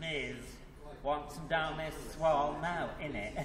Liz wants them down this well now, innit?